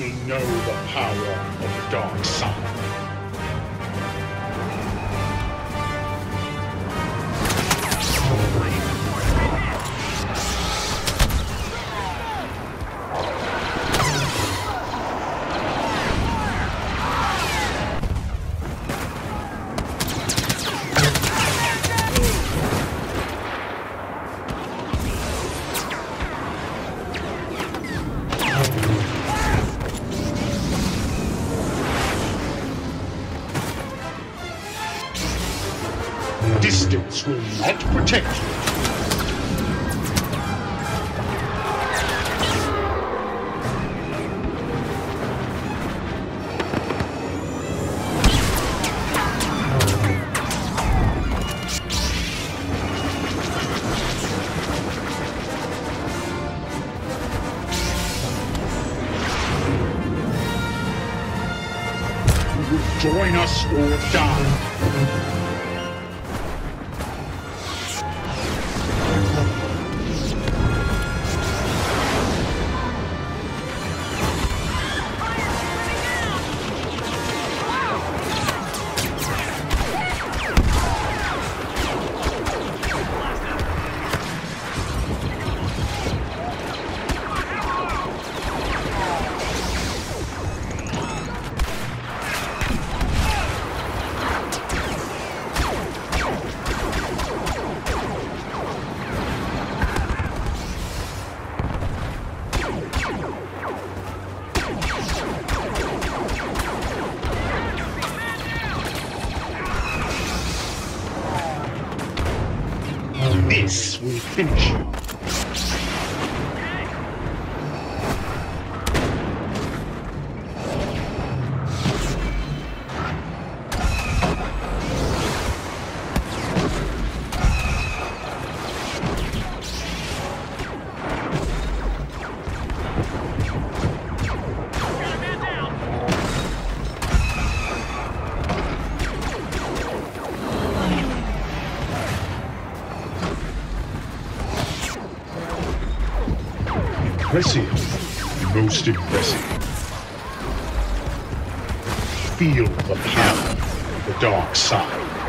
will know the power of the dark side. Distance will not protect you. You will join us or die. This will finish you. Impressive. Most impressive. Feel the power of the dark side.